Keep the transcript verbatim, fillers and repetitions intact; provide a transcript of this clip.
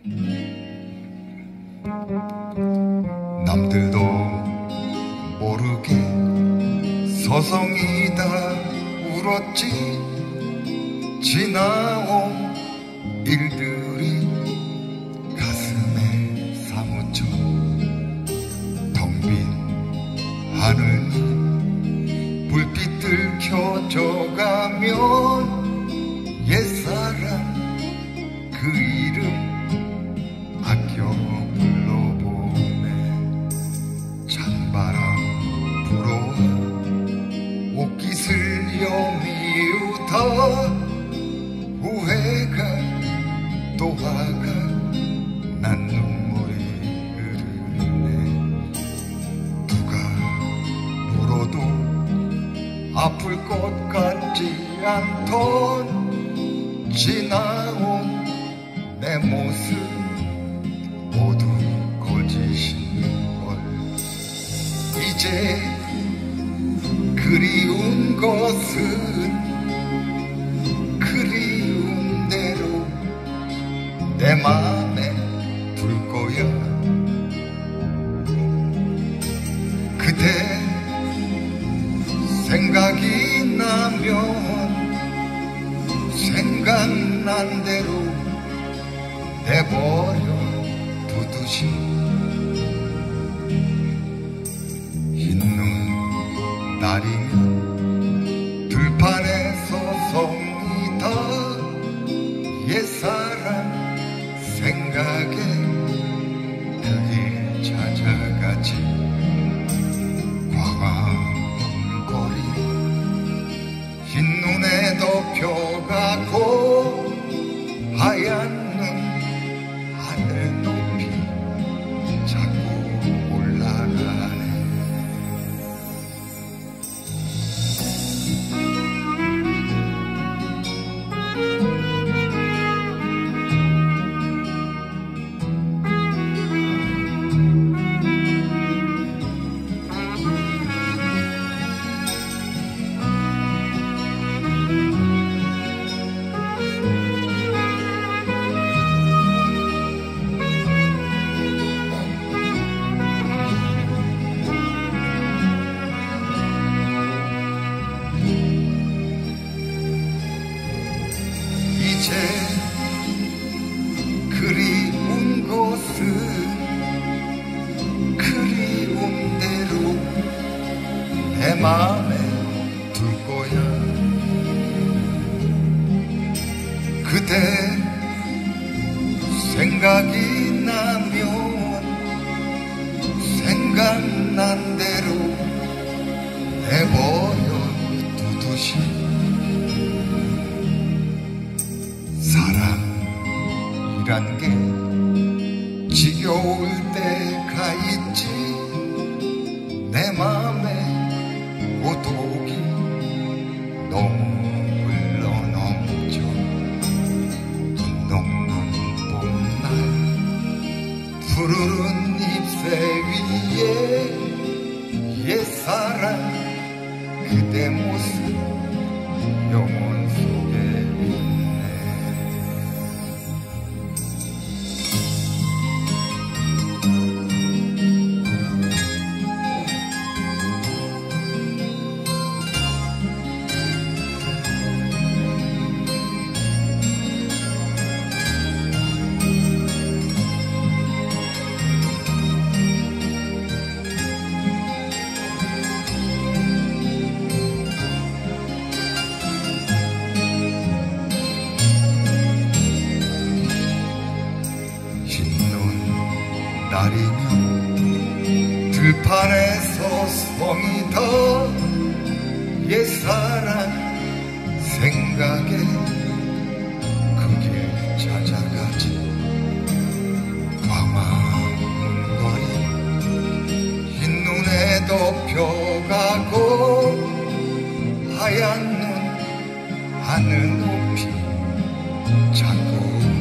남들도 모르게 서성이다 울었지. 지나온 일들이 가슴에 사무쳐 텅 빈 하늘이 불빛들 켜져가면 옛사람 그 이름 아껴 불러보네. 찬바람 불어와 옷깃을 여미우다 후회가 또 화가 난 눈물이 흐르네. 누가 물어도 아플 것 같지 않던 지나온 내 모습 모두 거짓인걸. 이제 그리운 것은 그리운 대로 내 맘에 둘 거야. 그대 생각이 나면 생각난 대로 내버려 두듯이 흰눈 날이면 들판에 서성이다 옛사람 생각에 그게 찾아가지. 광화문거리 흰눈에 덮여가고 하얀 눈 하늘 높이 자꾸 올라가네. 이제 그리운 것은 그리운 대로 내 맘에 둘 거야. 그대 생각이 나면 생각난 대로 내버려 두듯이 사랑이란 게 지겨울 때가 있지. 내 맘에 고독이 너무 흘러넘쳐 눈 녹는 봄날 푸르른 잎새 위에 옛사랑 그대 모습 영원 속에 있네. 날이면 들판에 서성이다 옛사랑 생각에 그게 찾아가지. 광화문거리 흰눈에 덮여가고 하얀 눈 하늘 높이 자꾸